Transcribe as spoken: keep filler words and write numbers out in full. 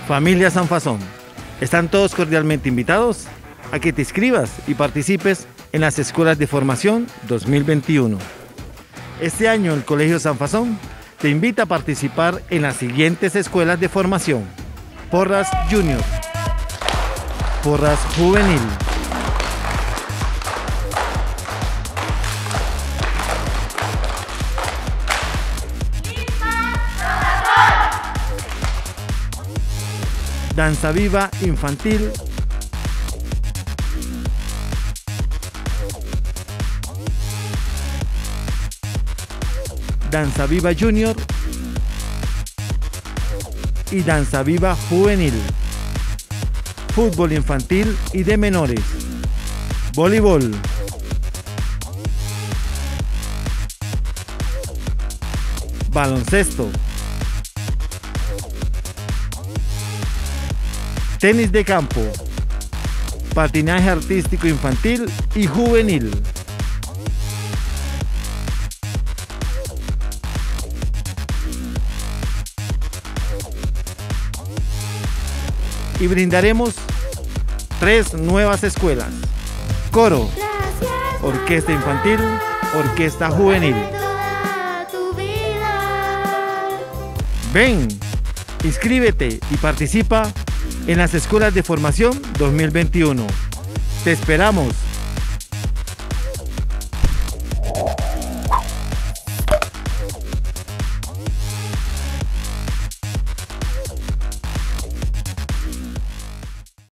Familia Sanfazón, están todos cordialmente invitados a que te inscribas y participes en las escuelas de formación dos mil veintiuno. Este año el Colegio Sanfazón te invita a participar en las siguientes escuelas de formación: Porras Junior, Porras Juvenil, Danza Viva Infantil, Danza Viva Junior y Danza Viva Juvenil, Fútbol Infantil y de Menores, Voleibol, Baloncesto, Tenis de campo, Patinaje artístico infantil y juvenil. Y brindaremos tres nuevas escuelas: coro, orquesta infantil, orquesta juvenil. Ven, inscríbete y participa en las escuelas de formación dos mil veintiuno. Te esperamos.